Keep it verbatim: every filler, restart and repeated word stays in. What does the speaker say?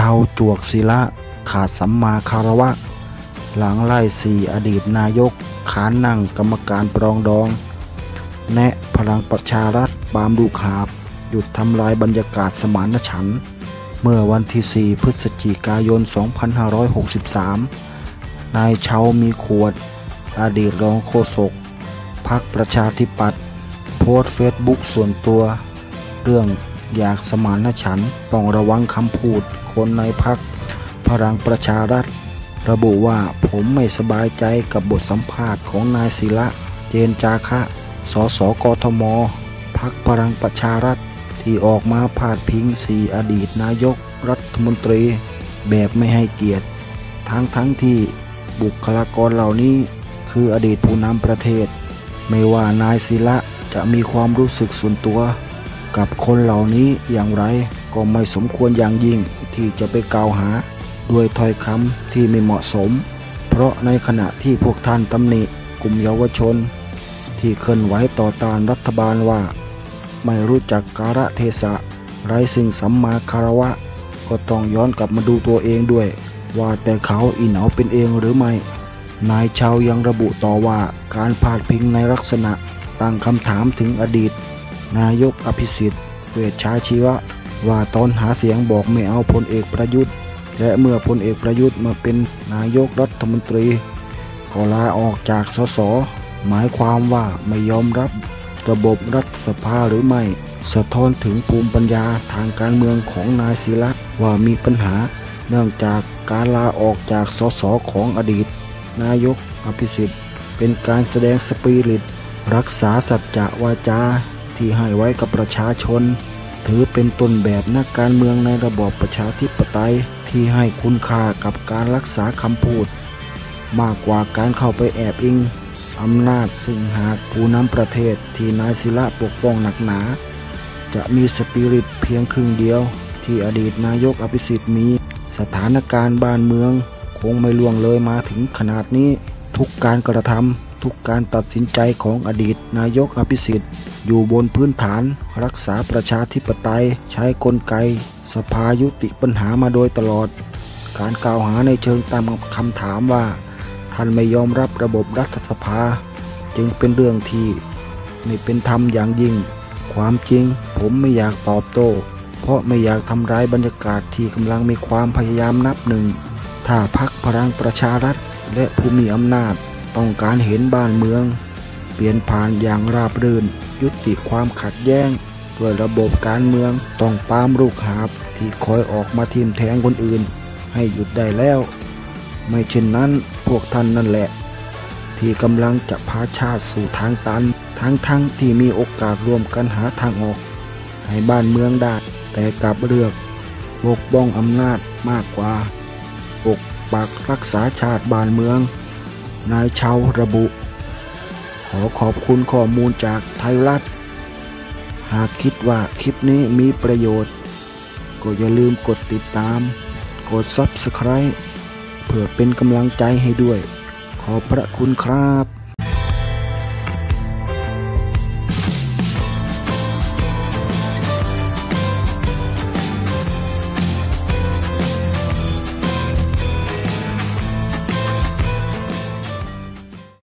าวจวกศิละขาดสัมมาคารวะหลังไล่สี่อดีตนายกขานนั่งกรรมการปรองดองแนะพลังประชารัฐปามดูขาบหยุดทำลายบรรยากาศสมานฉันท์เมื่อวันที่สี่พฤศจิกายนสองพันห้าร้อยหกสิบสามนายเชามีขวดอดีตรองโฆษกพรรคประชาธิปัตย์โพสต์เฟซบุ๊กส่วนตัวเรื่องอยากสมานฉันท์ต้องระวังคำพูดคนในพรรคพลังประชารัฐระบุว่าผมไม่สบายใจกับบทสัมภาษณ์ของนายศิละเจนจาคะ สสกทมพรรคพลังประชารัฐที่ออกมาพาดพิงสี่อดีตนายกรัฐมนตรีแบบไม่ให้เกียรติทั้งทั้งที่บุคลากรเหล่านี้คืออดีตผู้นำประเทศไม่ว่านายศิละจะมีความรู้สึกส่วนตัวกับคนเหล่านี้อย่างไรก็ไม่สมควรอย่างยิ่งที่จะไปกล่าวหาด้วยถ้อยคำที่ไม่เหมาะสมเพราะในขณะที่พวกท่านตำหนิกลุ่มเยาวชนที่เคลื่อนไหวต่อต้านรัฐบาลว่าไม่รู้จักกาลเทศะไร้ซึ่งสัมมาคารวะก็ต้องย้อนกลับมาดูตัวเองด้วยว่าแต่เขาอินเอาเป็นเองหรือไม่นายชาวยังระบุต่อว่าการพาดพิงในลักษณะตั้งคำถามถึงอดีตนายกอภิสิทธิ์เวชชาชีวะว่าตอนหาเสียงบอกไม่เอาพลเอกประยุทธ์และเมื่อพลเอกประยุทธ์มาเป็นนายกรัฐมนตรีก็ลาออกจากสสหมายความว่าไม่ยอมรับระบบรัฐสภาหรือไม่สะท้อนถึงภูมิปัญญาทางการเมืองของนายศิละว่ามีปัญหาเนื่องจากการลาออกจากสสของอดีตนายกอภิสิทธิ์เป็นการแสดงสปิริตรักษาสัจจะวาจาที่ให้ไว้กับประชาชนถือเป็นต้นแบบนักการเมืองในระบอบประชาธิปไตยที่ให้คุณค่ากับการรักษาคำพูดมากกว่าการเข้าไปแอบอิงอำนาจซึ่งหากผู้นำประเทศที่นายศิละปกป้องหนักหนาจะมีสปิริตเพียงครึ่งเดียวที่อดีตนายกอภิสิทธิ์มีสถานการณ์บ้านเมืองคงไม่ล่วงเลยมาถึงขนาดนี้ทุกการกระทำทุกการตัดสินใจของอดีตนายกอภิสิทธิ์อยู่บนพื้นฐานรักษาประชาธิปไตยใช้กลไกสภายุติปัญหามาโดยตลอดการกล่าวหาในเชิงตั้งคำถามว่าท่านไม่ยอมรับระบบรัฐสภาจึงเป็นเรื่องที่ไม่เป็นธรรมอย่างยิ่งความจริงผมไม่อยากตอบโต้เพราะไม่อยากทำร้ายบรรยากาศที่กำลังมีความพยายามนับหนึ่งถ้าพรรคพลังประชารัฐและผู้มีอำนาจต้องการเห็นบ้านเมืองเปลี่ยนผ่านอย่างราบรื่นยุติความขัดแย้งด้วยระบบการเมืองต้องปรามลูกหาบที่คอยออกมาทิ่มแทงคนอื่นให้หยุดได้แล้วไม่เช่นนั้นพวกท่านนั่นแหละที่กำลังจะพาชาติสู่ทางตันทั้งทั้งที่มีโอกาสร่วมกันหาทางออกให้บ้านเมืองได้แต่กลับเลือกปกป้องอำนาจมากกว่าปกปักรักษาชาติบ้านเมืองนายเชาระบุขอขอบคุณข้อมูลจากไทยรัฐหากคิดว่าคลิปนี้มีประโยชน์ก็อย่าลืมกดติดตามกด ซับสไครบ์ เพื่อเป็นกำลังใจให้ด้วยขอบพระคุณครับ